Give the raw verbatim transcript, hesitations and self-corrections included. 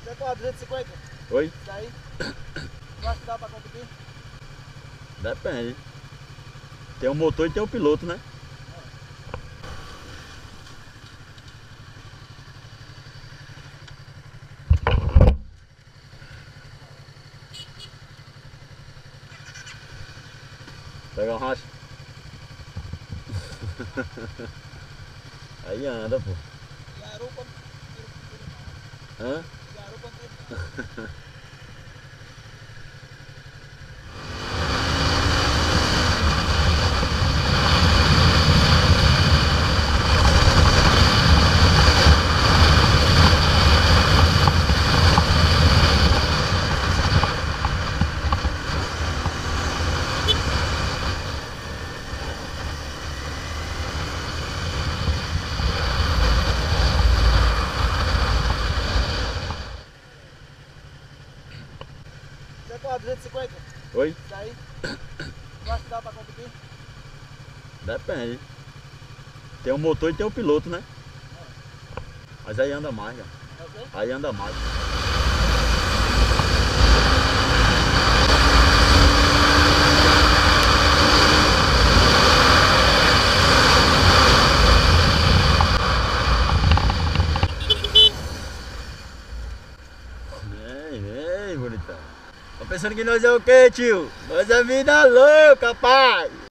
Você qual? duzentos e cinquenta? Oi? Isso aí? Tu acha que dá pra competir? Depende. Tem o motor e tem o piloto, né? Pega uma racha. Aí anda, pô. Garupa. Hã? Garupa mesmo. Você qual? duzentos e cinquenta? Oi? Isso aí? Tu acha que dá pra competir? Depende. Tem o motor e tem o piloto, né? Mas aí anda mais, cara. É o quê? Aí anda mais. Vem, vem, bonitão. Tá pensando que nós é o quê, tio? Nós é vida louca, pai!